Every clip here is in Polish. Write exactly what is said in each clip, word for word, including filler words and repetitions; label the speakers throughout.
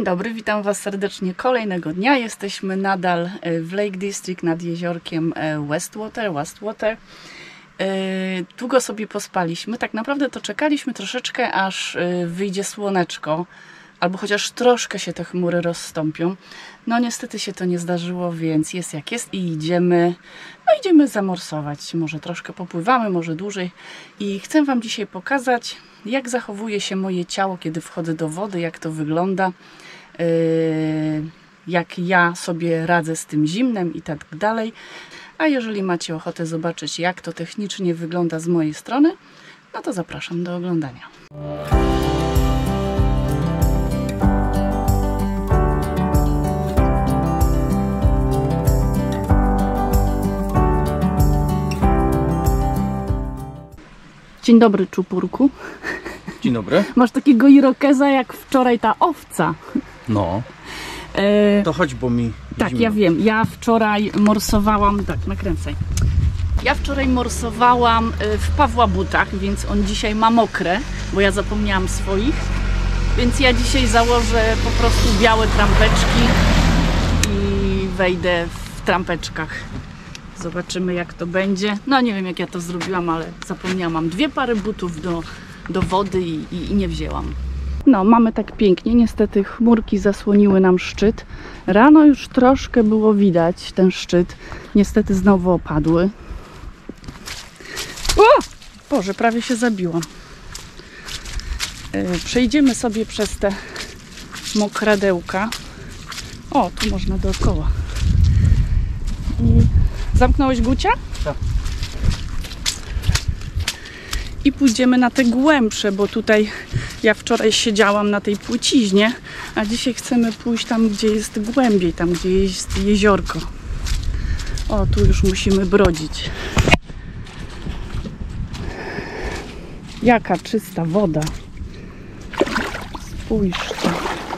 Speaker 1: dobry, witam Was serdecznie kolejnego dnia. Jesteśmy nadal w Lake District nad jeziorkiem Westwater. Westwater. Długo sobie pospaliśmy. Tak naprawdę to czekaliśmy troszeczkę, aż wyjdzie słoneczko, albo chociaż troszkę się te chmury rozstąpią. No niestety się to nie zdarzyło, więc jest jak jest i idziemy, no idziemy zamorsować. Może troszkę popływamy, może dłużej. I chcę Wam dzisiaj pokazać, jak zachowuje się moje ciało, kiedy wchodzę do wody, jak to wygląda, yy, jak ja sobie radzę z tym zimnem i tak dalej. A jeżeli macie ochotę zobaczyć, jak to technicznie wygląda z mojej strony, no to zapraszam do oglądania. Dzień dobry, czupurku.
Speaker 2: Dzień dobry.
Speaker 1: Masz takiego irokeza jak wczoraj ta owca.
Speaker 2: No.
Speaker 1: E...
Speaker 2: To chodź, bo mi
Speaker 1: Tak,
Speaker 2: zimno.
Speaker 1: ja wiem. Ja wczoraj morsowałam... Tak, nakręcaj. Ja wczoraj morsowałam w Pawła butach, więc on dzisiaj ma mokre, bo ja zapomniałam swoich. Więc ja dzisiaj założę po prostu białe trampeczki i wejdę w trampeczkach. Zobaczymy, jak to będzie. No nie wiem, jak ja to zrobiłam, ale zapomniałam. Mam dwie pary butów do, do wody i, i, i nie wzięłam. No, mamy tak pięknie. Niestety chmurki zasłoniły nam szczyt. Rano już troszkę było widać ten szczyt. Niestety znowu opadły. O! Boże, prawie się zabiłam. Yy, przejdziemy sobie przez te mokradełka. O, tu można dookoła. I zamknąłeś Gucia?
Speaker 2: Tak.
Speaker 1: I pójdziemy na te głębsze, bo tutaj ja wczoraj siedziałam na tej płyciźnie, a dzisiaj chcemy pójść tam, gdzie jest głębiej, tam, gdzie jest jeziorko. O, tu już musimy brodzić. Jaka czysta woda. Spójrzcie.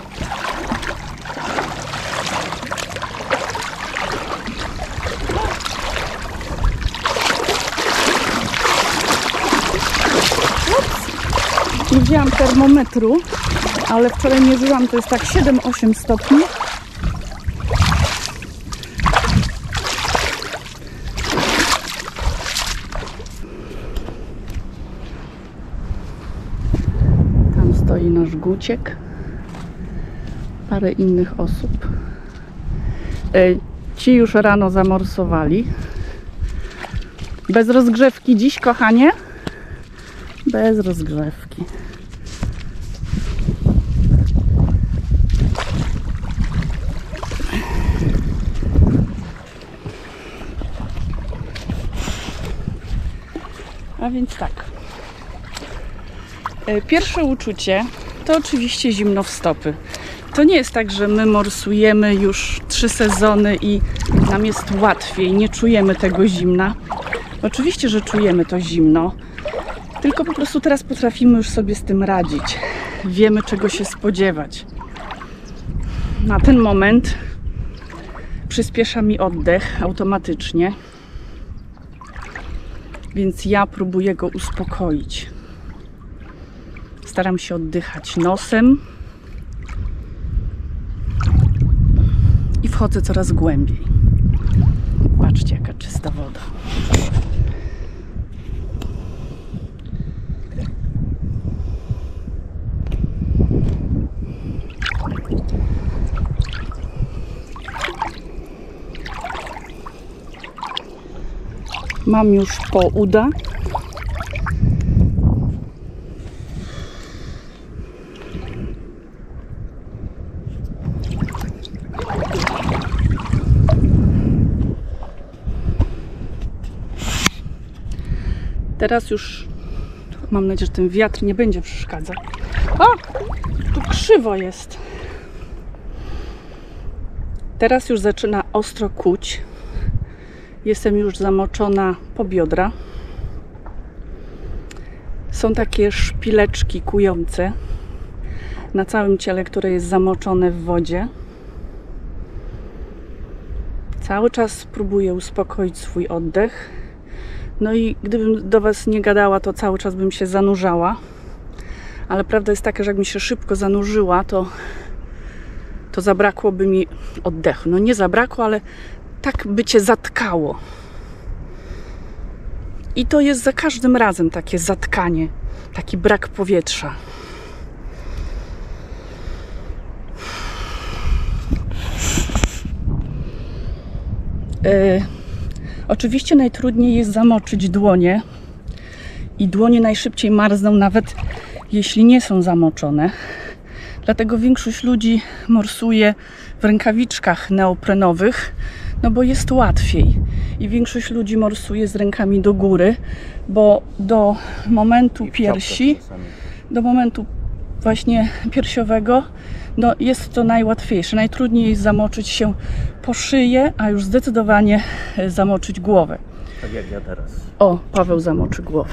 Speaker 1: Nie wzięłam termometru, ale wczoraj mierzyłam, to jest tak siedem osiem stopni. Tam stoi nasz Guciek. Parę innych osób. Ci już rano zamorsowali. Bez rozgrzewki dziś, kochanie? Bez rozgrzewki. A więc tak. Pierwsze uczucie to oczywiście zimno w stopy. To nie jest tak, że my morsujemy już trzy sezony i nam jest łatwiej, nie czujemy tego zimna. Oczywiście, że czujemy to zimno. Tylko po prostu teraz potrafimy już sobie z tym radzić. Wiemy, czego się spodziewać. Na ten moment przyspiesza mi oddech automatycznie. Więc ja próbuję go uspokoić. Staram się oddychać nosem. I wchodzę coraz głębiej. Patrzcie, jaka czysta woda. Mam już po uda. Teraz już mam nadzieję, że ten wiatr nie będzie przeszkadzał. O! Tu krzywo jest. Teraz już zaczyna ostro kuć. Jestem już zamoczona po biodra. Są takie szpileczki kujące na całym ciele, które jest zamoczone w wodzie. Cały czas próbuję uspokoić swój oddech. No i gdybym do Was nie gadała, to cały czas bym się zanurzała. Ale prawda jest taka, że jakbym się szybko zanurzyła, to to zabrakłoby mi oddechu. No nie zabrakło, ale tak by cię zatkało. I to jest za każdym razem takie zatkanie, taki brak powietrza. Yy, oczywiście najtrudniej jest zamoczyć dłonie i dłonie najszybciej marzną, nawet jeśli nie są zamoczone. Dlatego większość ludzi morsuje w rękawiczkach neoprenowych, no bo jest łatwiej. I większość ludzi morsuje z rękami do góry, bo do momentu piersi, do momentu właśnie piersiowego, no jest to najłatwiejsze. Najtrudniej jest zamoczyć się po szyję, a już zdecydowanie zamoczyć głowę.
Speaker 2: Tak jak ja teraz.
Speaker 1: O, Paweł zamoczy głowę.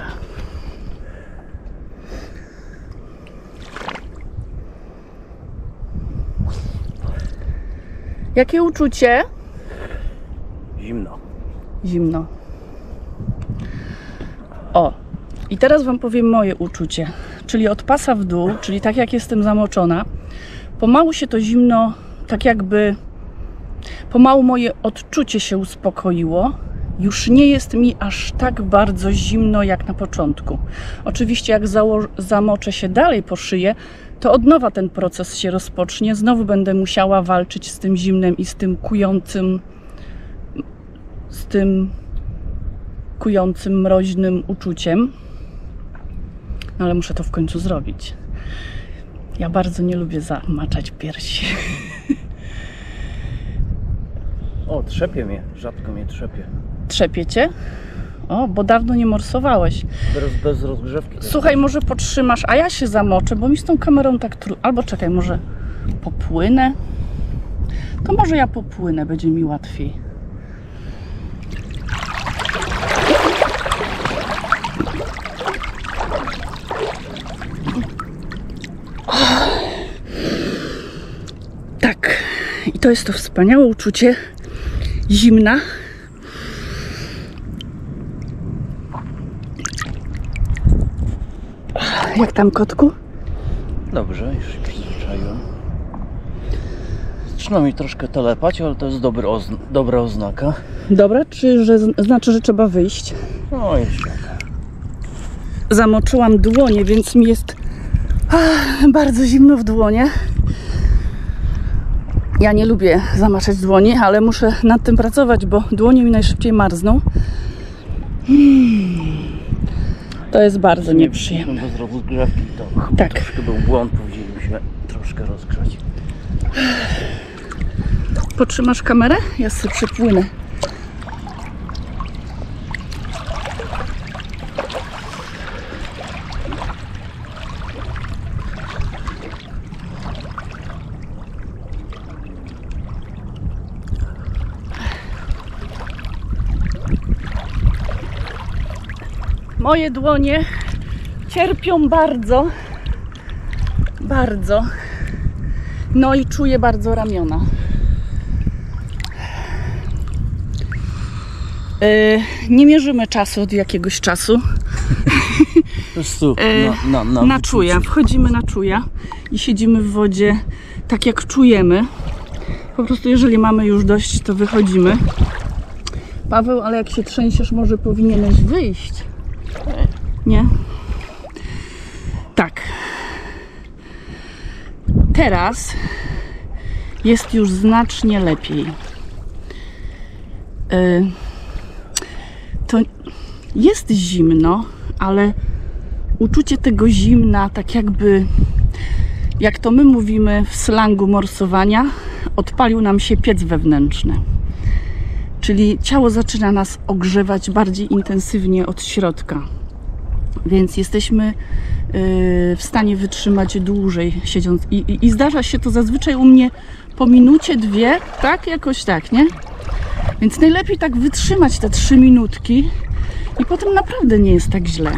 Speaker 1: Jakie uczucie?
Speaker 2: Zimno.
Speaker 1: Zimno. O, i teraz wam powiem moje uczucie. Czyli od pasa w dół, czyli tak jak jestem zamoczona, pomału się to zimno, tak jakby pomału moje odczucie się uspokoiło. Już nie jest mi aż tak bardzo zimno jak na początku. Oczywiście jak zamoczę się dalej po szyję, to od nowa ten proces się rozpocznie. Znowu będę musiała walczyć z tym zimnem i z tym kującym, z tym kującym, mroźnym uczuciem. No ale muszę to w końcu zrobić. Ja bardzo nie lubię zamaczać piersi.
Speaker 2: O, trzepie mnie. Rzadko mnie trzepie.
Speaker 1: Trzepie cię? O, bo dawno nie morsowałeś.
Speaker 2: Bez, bez rozgrzewki.
Speaker 1: Słuchaj, może potrzymasz, a ja się zamoczę, bo mi z tą kamerą tak trudno. Albo czekaj, może popłynę? To może ja popłynę, będzie mi łatwiej. Tak, i to jest to wspaniałe uczucie zimna. Jak tam, kotku?
Speaker 2: Dobrze, już się przyzwyczaiłem. Zaczyna mi troszkę telepać, ale to jest dobry ozn dobra oznaka.
Speaker 1: Dobra, czy że znaczy, że trzeba wyjść?
Speaker 2: No jeszcze.
Speaker 1: Zamoczyłam dłonie, więc mi jest ach, bardzo zimno w dłonie. Ja nie lubię zamaczać dłoni, ale muszę nad tym pracować, bo dłonie mi najszybciej marzną. Hmm. To jest bardzo nieprzyjemne.
Speaker 2: Bez rozgrzewki to chyba
Speaker 1: tak.
Speaker 2: Troszkę był błąd, powinniśmy się troszkę rozgrzać.
Speaker 1: Potrzymasz kamerę? Ja sobie przepłynę. Moje dłonie cierpią bardzo, bardzo. No i czuję bardzo ramiona. Yy, nie mierzymy czasu od jakiegoś czasu.
Speaker 2: Po prostu
Speaker 1: yy,
Speaker 2: na, na, na,
Speaker 1: na czuja. Wchodzimy na czuja i siedzimy w wodzie tak jak czujemy. Po prostu jeżeli mamy już dość, to wychodzimy. Paweł, ale jak się trzęsiesz, może powinieneś wyjść. Nie? Tak. Teraz jest już znacznie lepiej. Yy, to jest zimno, ale uczucie tego zimna, tak jakby, jak to my mówimy w slangu morsowania, odpalił nam się piec wewnętrzny. Czyli ciało zaczyna nas ogrzewać bardziej intensywnie od środka. Więc jesteśmy yy, w stanie wytrzymać dłużej siedząc. I, i, I zdarza się to zazwyczaj u mnie po minucie, dwie, tak? Jakoś tak, nie? Więc najlepiej tak wytrzymać te trzy minutki i potem naprawdę nie jest tak źle.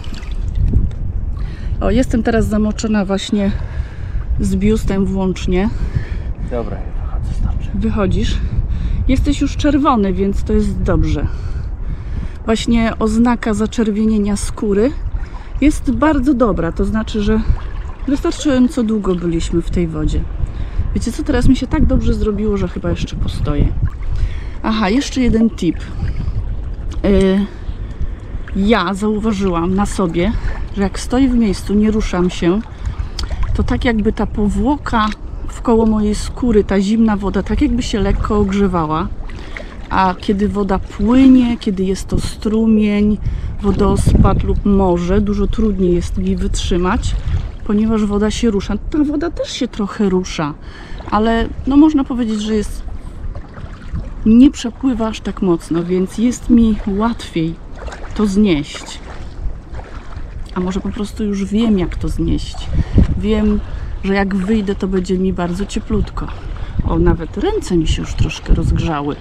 Speaker 1: O, jestem teraz zamoczona właśnie z biustem włącznie.
Speaker 2: Dobra, ja wychodzę, starczy.
Speaker 1: Wychodzisz. Jesteś już czerwony, więc to jest dobrze. Właśnie oznaka zaczerwienienia skóry jest bardzo dobra. To znaczy, że wystarczająco długo byliśmy w tej wodzie. Wiecie co, teraz mi się tak dobrze zrobiło, że chyba jeszcze postoję. Aha, jeszcze jeden tip. Yy, ja zauważyłam na sobie, że jak stoję w miejscu, nie ruszam się, to tak jakby ta powłoka wkoło mojej skóry, ta zimna woda, tak jakby się lekko ogrzewała. A kiedy woda płynie, kiedy jest to strumień, wodospad lub morze, dużo trudniej jest mi wytrzymać, ponieważ woda się rusza. Ta woda też się trochę rusza, ale no można powiedzieć, że jest nie przepływa aż tak mocno, więc jest mi łatwiej to znieść. A może po prostu już wiem, jak to znieść. Wiem, że jak wyjdę, to będzie mi bardzo cieplutko. O, nawet ręce mi się już troszkę rozgrzały.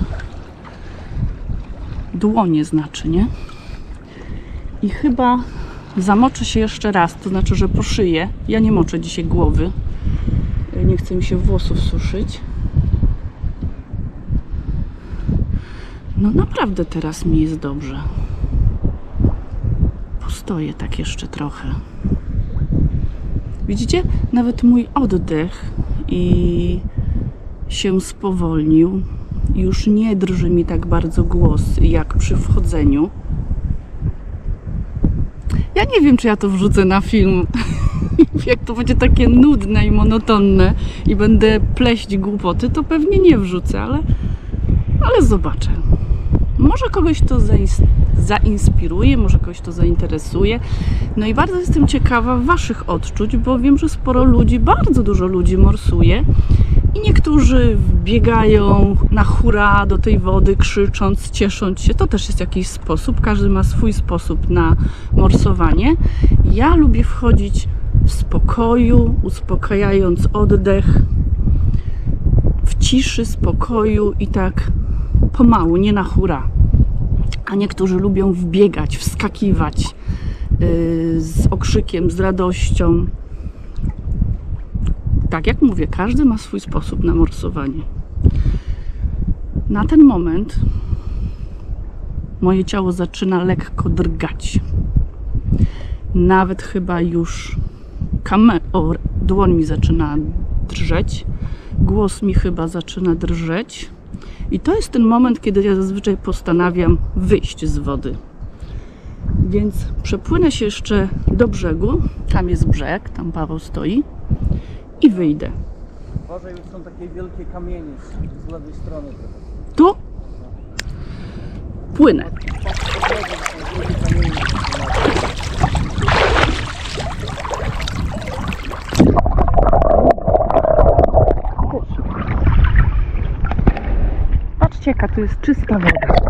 Speaker 1: Dłonie znaczy, nie? I chyba zamoczę się jeszcze raz, to znaczy, że po szyję. Ja nie moczę dzisiaj głowy. Nie chcę mi się włosów suszyć. No naprawdę teraz mi jest dobrze. Postoję tak jeszcze trochę. Widzicie? Nawet mój oddech i się spowolnił. Już nie drży mi tak bardzo głos jak przy wchodzeniu. Ja nie wiem, czy ja to wrzucę na film. Jak to będzie takie nudne i monotonne i będę pleść głupoty, to pewnie nie wrzucę, ale, ale zobaczę. Może kogoś to zainspiruje, może kogoś to zainteresuje. No i bardzo jestem ciekawa waszych odczuć, bo wiem, że sporo ludzi, bardzo dużo ludzi morsuje. I niektórzy biegają na hura do tej wody, krzycząc, ciesząc się. To też jest jakiś sposób. Każdy ma swój sposób na morsowanie. Ja lubię wchodzić w spokoju, uspokajając oddech, w ciszy, spokoju i tak pomału, nie na hura. A niektórzy lubią wbiegać, wskakiwać yy, z okrzykiem, z radością. Tak jak mówię, każdy ma swój sposób na morsowanie. Na ten moment moje ciało zaczyna lekko drgać. Nawet chyba już kamer- o, dłoń mi zaczyna drżeć. Głos mi chyba zaczyna drżeć. I to jest ten moment, kiedy ja zazwyczaj postanawiam wyjść z wody. Więc przepłynę się jeszcze do brzegu. Tam jest brzeg, tam Paweł stoi. I wyjdę.
Speaker 2: Uważaj, już są takie wielkie kamienie z lewej strony.
Speaker 1: Tu? Płynę. Patrzcie, jaka tu jest czysta woda.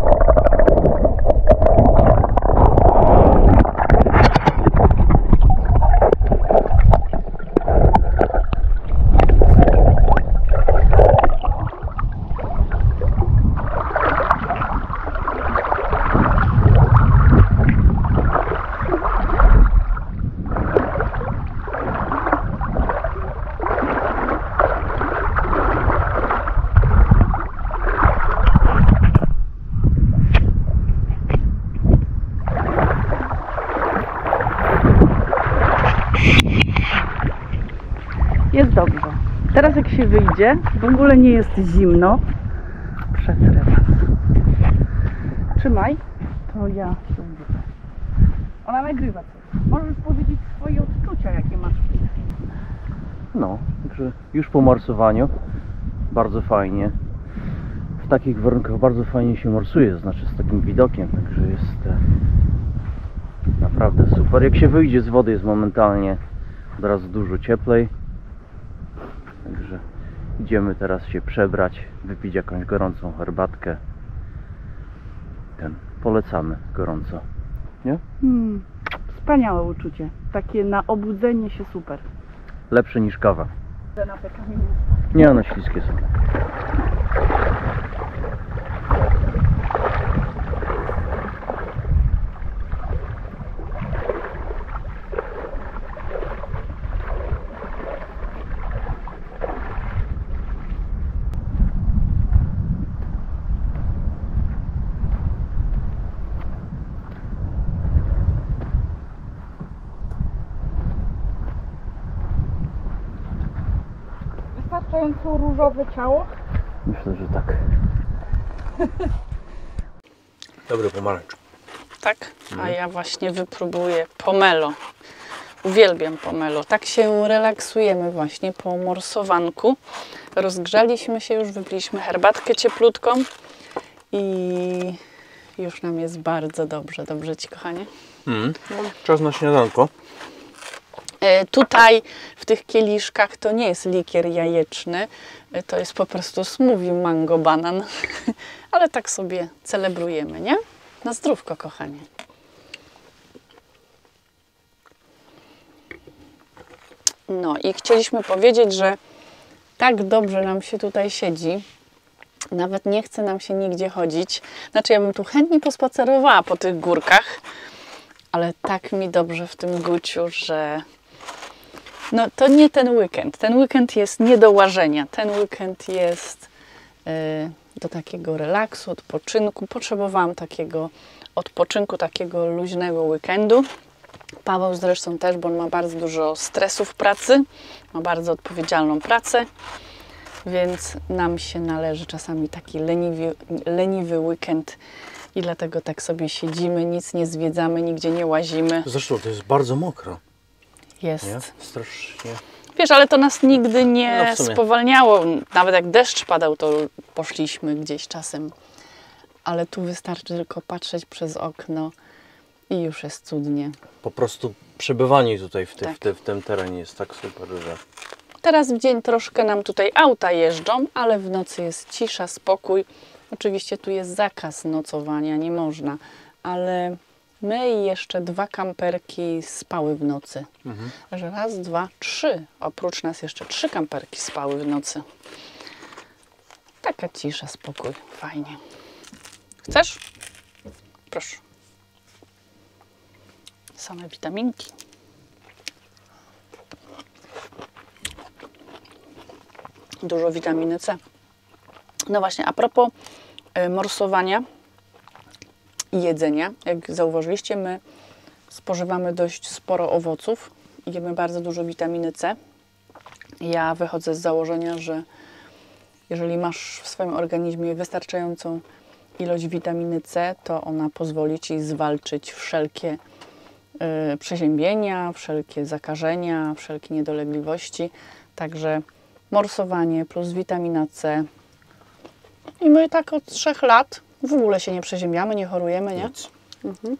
Speaker 1: Jest dobrze. Teraz jak się wyjdzie, w ogóle nie jest zimno. Przetrę was. Trzymaj. To ja się ubiorę. Ona nagrywa coś. Możesz powiedzieć swoje odczucia, jakie masz w tej chwili.
Speaker 2: No, także już po morsowaniu bardzo fajnie. W takich warunkach bardzo fajnie się morsuje, znaczy z takim widokiem, także jest e, naprawdę super. Jak się wyjdzie z wody, jest momentalnie od razu dużo cieplej. Także idziemy teraz się przebrać, wypić jakąś gorącą herbatkę. Ten, polecamy gorąco, nie?
Speaker 1: Hmm, wspaniałe uczucie. Takie na obudzenie się super.
Speaker 2: Lepsze niż kawa.
Speaker 1: Na te kamienie.
Speaker 2: Nie, one śliskie są.
Speaker 1: Wystarczy wystarczająco różowe ciało?
Speaker 2: Myślę, że tak. Dobry pomarańcz.
Speaker 1: Tak? A ja właśnie wypróbuję pomelo. Uwielbiam pomelo. Tak się relaksujemy właśnie po morsowanku. Rozgrzaliśmy się już, wypiliśmy herbatkę cieplutką i już nam jest bardzo dobrze. Dobrze Ci, kochanie?
Speaker 2: Mm, no, czas na śniadanko.
Speaker 1: E, tutaj w tych kieliszkach to nie jest likier jajeczny, e, to jest po prostu smoothie mango banan. Ale tak sobie celebrujemy, nie? Na zdrówko, kochanie. No i chcieliśmy powiedzieć, że tak dobrze nam się tutaj siedzi, nawet nie chce nam się nigdzie chodzić. Znaczy ja bym tu chętnie pospacerowała po tych górkach, ale tak mi dobrze w tym Guciu, że no to nie ten weekend. Ten weekend jest nie do łażenia. Ten weekend jest yy, do takiego relaksu, odpoczynku. Potrzebowałam takiego odpoczynku, takiego luźnego weekendu. Paweł zresztą też, bo on ma bardzo dużo stresu w pracy, ma bardzo odpowiedzialną pracę, więc nam się należy czasami taki leniwy, leniwy weekend i dlatego tak sobie siedzimy, nic nie zwiedzamy, nigdzie nie łazimy.
Speaker 2: Zresztą to jest bardzo mokro.
Speaker 1: Jest.
Speaker 2: Nie? Strasznie.
Speaker 1: Wiesz, ale to nas nigdy nie
Speaker 2: No w sumie.
Speaker 1: spowalniało. Nawet jak deszcz padał, to poszliśmy gdzieś czasem. Ale tu wystarczy tylko patrzeć przez okno i już jest cudnie.
Speaker 2: Po prostu przebywanie tutaj w, ty,
Speaker 1: Tak.
Speaker 2: w, ty, w tym terenie jest tak super, że...
Speaker 1: Teraz w dzień troszkę nam tutaj auta jeżdżą, ale w nocy jest cisza, spokój. Oczywiście tu jest zakaz nocowania, nie można, ale my i jeszcze dwa kamperki spały w nocy.
Speaker 2: Mhm.
Speaker 1: Że raz, dwa, trzy. Oprócz nas jeszcze trzy kamperki spały w nocy. Taka cisza, spokój, fajnie. Chcesz? Proszę. Same witaminki. Dużo witaminy C. No właśnie, a propos y, morsowania i jedzenia, jak zauważyliście, my spożywamy dość sporo owoców i jemy bardzo dużo witaminy C. Ja wychodzę z założenia, że jeżeli masz w swoim organizmie wystarczającą ilość witaminy C, to ona pozwoli Ci zwalczyć wszelkie y, przeziębienia, wszelkie zakażenia, wszelkie niedolegliwości. Także morsowanie plus witamina C. I my tak od trzech lat w ogóle się nie przeziębiamy, nie chorujemy, nie?
Speaker 2: Nic.
Speaker 1: Mhm.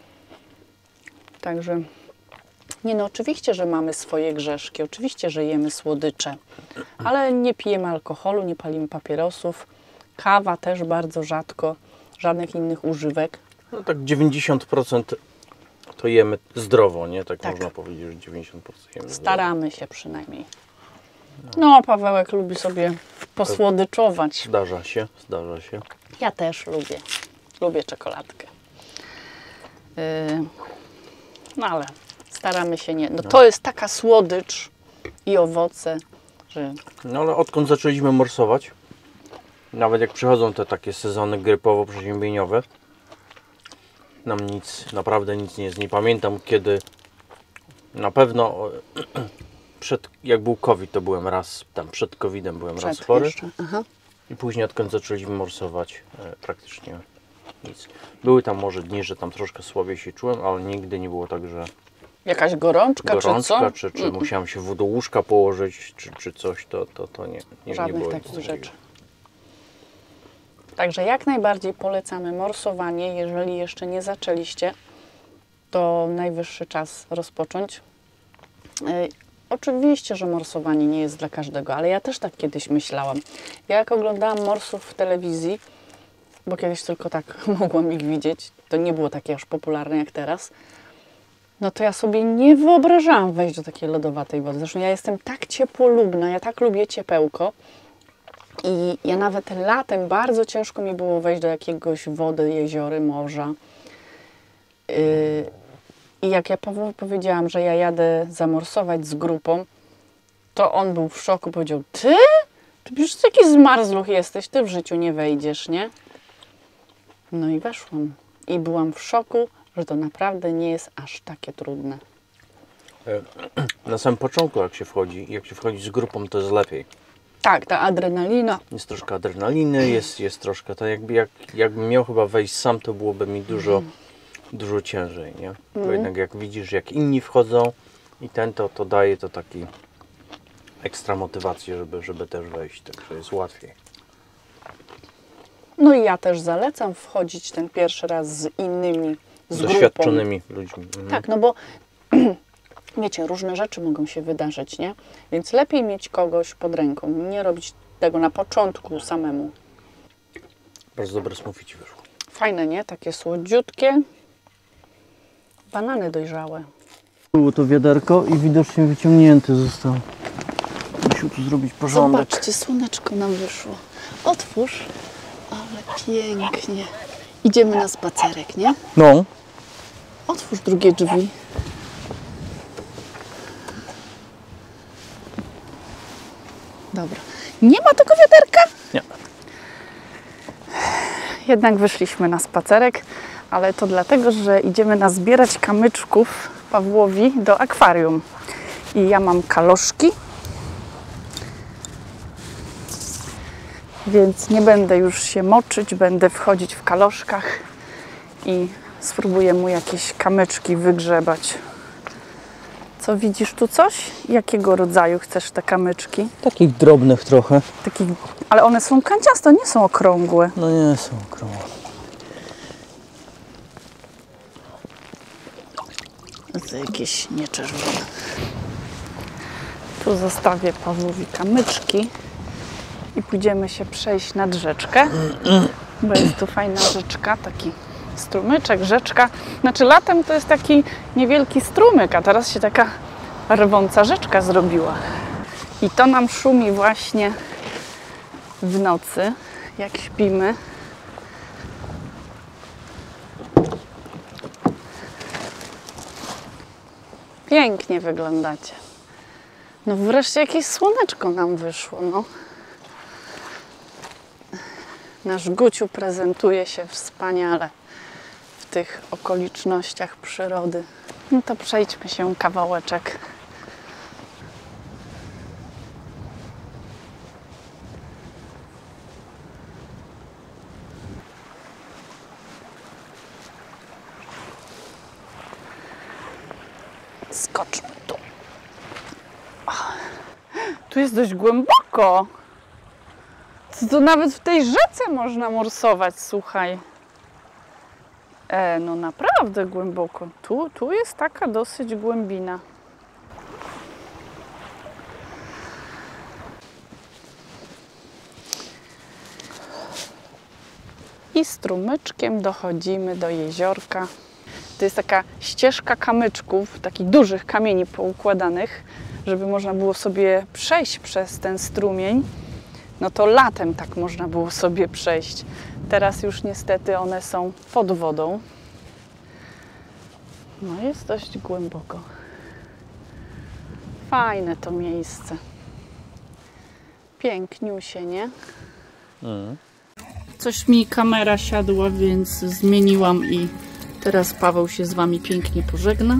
Speaker 1: Także nie no, oczywiście, że mamy swoje grzeszki, oczywiście, że jemy słodycze, ale nie pijemy alkoholu, nie palimy papierosów. Kawa też bardzo rzadko, żadnych innych używek.
Speaker 2: No tak dziewięćdziesiąt procent to jemy zdrowo, nie? Tak,
Speaker 1: Tak.
Speaker 2: można powiedzieć, że dziewięćdziesiąt procent jemy
Speaker 1: Staramy się przynajmniej. No, Pawełek lubi sobie posłodyczować.
Speaker 2: Zdarza się, zdarza się.
Speaker 1: Ja też lubię. Lubię czekoladkę. Yy, no ale staramy się nie. No to jest taka słodycz i owoce, że
Speaker 2: No ale odkąd zaczęliśmy morsować, nawet jak przychodzą te takie sezony grypowo-przeziębieniowe, nam nic, naprawdę nic nie jest. Nie pamiętam kiedy, na pewno przed, jak był COVID, to byłem raz, tam przed kowidem byłem raz
Speaker 1: przed
Speaker 2: chory.
Speaker 1: jeszcze. Aha.
Speaker 2: I później odkąd zaczęliśmy morsować, e, praktycznie nic. Były tam może dni, że tam troszkę słabiej się czułem, ale nigdy nie było tak, że
Speaker 1: Jakaś gorączka,
Speaker 2: gorączka,
Speaker 1: czy co?
Speaker 2: czy, czy
Speaker 1: Mm,
Speaker 2: musiałem się w do łóżka położyć, czy, czy coś, to, to, to nie, nie, nie
Speaker 1: Żadnych
Speaker 2: było.
Speaker 1: takich
Speaker 2: nic
Speaker 1: rzeczy. Także jak najbardziej polecamy morsowanie. Jeżeli jeszcze nie zaczęliście, to najwyższy czas rozpocząć. Yy, oczywiście, że morsowanie nie jest dla każdego, ale ja też tak kiedyś myślałam. Ja jak oglądałam morsów w telewizji, bo kiedyś tylko tak mogłam ich widzieć, to nie było takie aż popularne jak teraz, no to ja sobie nie wyobrażałam wejść do takiej lodowatej wody. Zresztą ja jestem tak ciepłolubna, ja tak lubię ciepełko i ja nawet latem bardzo ciężko mi było wejść do jakiegoś wody, jeziory, morza. Yy, I jak ja Pawłowi powiedziałam, że ja jadę zamorsować z grupą, to on był w szoku, powiedział: ty? Ty już taki zmarzluch jesteś, ty w życiu nie wejdziesz, nie? No i weszłam. I byłam w szoku, że to naprawdę nie jest aż takie trudne.
Speaker 2: Na samym początku jak się wchodzi, jak się wchodzi z grupą, to jest lepiej.
Speaker 1: Tak, ta adrenalina.
Speaker 2: Jest troszkę adrenaliny, jest, jest troszkę tak jakby jak, jakbym miał chyba wejść sam, to byłoby mi dużo, mm. dużo ciężej, nie? Bo mm. jednak jak widzisz, jak inni wchodzą i ten to, to daje to taki ekstra motywację, żeby, żeby też wejść, także jest łatwiej.
Speaker 1: No i ja też zalecam wchodzić ten pierwszy raz z innymi, z
Speaker 2: doświadczonymi grupą. ludźmi. Mhm.
Speaker 1: Tak, no bo wiecie, różne rzeczy mogą się wydarzyć, nie? Więc lepiej mieć kogoś pod ręką, nie robić tego na początku samemu.
Speaker 2: Bardzo dobre smoothie ci wyszło.
Speaker 1: Fajne, nie? Takie słodziutkie. Banany dojrzałe.
Speaker 2: Było to wiaderko i widocznie wyciągnięty został. Musiał tu zrobić porządek.
Speaker 1: Zobaczcie, słoneczko nam wyszło. Otwórz. Ale pięknie. Idziemy na spacerek, nie?
Speaker 2: No.
Speaker 1: Otwórz drugie drzwi. Dobra. Nie ma tego wiaderka?
Speaker 2: Nie.
Speaker 1: Jednak wyszliśmy na spacerek, ale to dlatego, że idziemy nazbierać kamyczków Pawłowi do akwarium. I ja mam kaloszki, więc nie będę już się moczyć, będę wchodzić w kaloszkach i spróbuję mu jakieś kamyczki wygrzebać. Co, widzisz tu coś? Jakiego rodzaju chcesz te kamyczki?
Speaker 2: Takich drobnych trochę.
Speaker 1: Takich, ale one są kanciaste, nie są okrągłe.
Speaker 2: No nie są okrągłe.
Speaker 1: To jakieś nieczerwone. Tu zostawię Pawłowi kamyczki i pójdziemy się przejść nad rzeczkę, bo jest tu fajna rzeczka, taki strumyczek, rzeczka. Znaczy latem to jest taki niewielki strumyk, a teraz się taka rwąca rzeczka zrobiła. I to nam szumi właśnie w nocy, jak śpimy. Pięknie wyglądacie. No wreszcie jakieś słoneczko nam wyszło, no. Nasz Guciu prezentuje się wspaniale w tych okolicznościach przyrody. No to przejdźmy się kawałeczek. Skoczmy tu. Tu jest dość głęboko. To, to nawet w tej rzece można morsować, słuchaj. E, no naprawdę głęboko. Tu, tu jest taka dosyć głębina. I strumyczkiem dochodzimy do jeziorka. To jest taka ścieżka kamyczków, takich dużych kamieni poukładanych, żeby można było sobie przejść przez ten strumień. No to latem tak można było sobie przejść. Teraz już niestety one są pod wodą. No jest dość głęboko. Fajne to miejsce. Piękniusie, nie? Mm. Coś mi kamera siadła, więc zmieniłam i teraz Paweł się z Wami pięknie pożegna.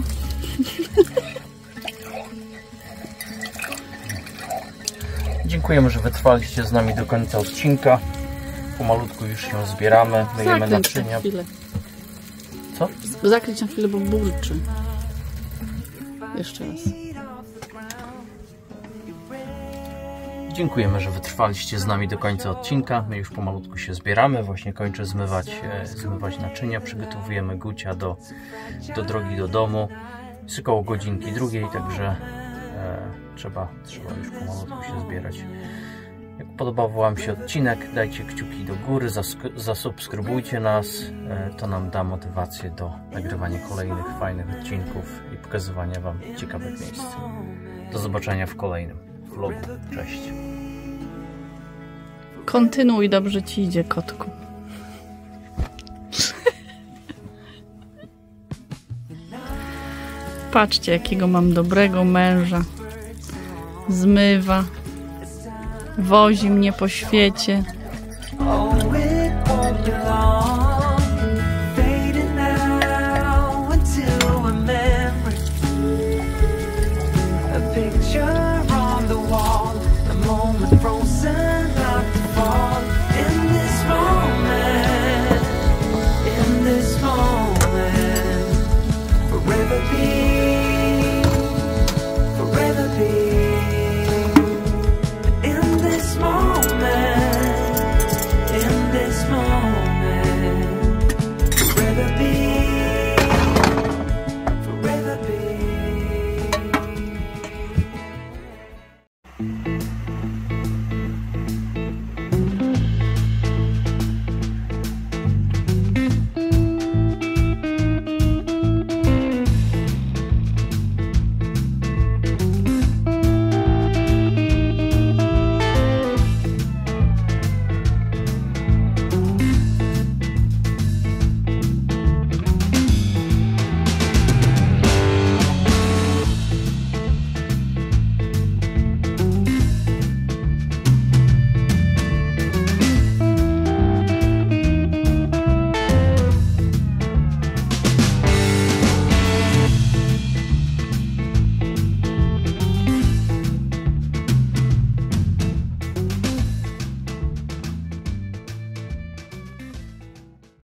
Speaker 2: Dziękujemy, że wytrwaliście z nami do końca odcinka. Pomalutku już się zbieramy, myjemy naczynia.
Speaker 1: Chwilę.
Speaker 2: Co?
Speaker 1: Zakryć na chwilę, bo burczy. Jeszcze raz.
Speaker 2: Dziękujemy, że wytrwaliście z nami do końca odcinka. My już pomalutku się zbieramy. Właśnie kończę zmywać, e, zmywać naczynia. Przygotowujemy Gucia do, do drogi do domu. Jest około godzinki drugiej, także e, trzeba, trzeba już pomalutku się zbierać. Jak podobał Wam się odcinek, dajcie kciuki do góry, zasubskrybujcie nas. E, to nam da motywację do nagrywania kolejnych fajnych odcinków i pokazywania Wam ciekawych miejsc. Do zobaczenia w kolejnym vlogu. Cześć.
Speaker 1: Kontynuuj, dobrze Ci idzie, kotku. Patrzcie, jakiego mam dobrego męża. Zmywa. Wozi mnie po świecie.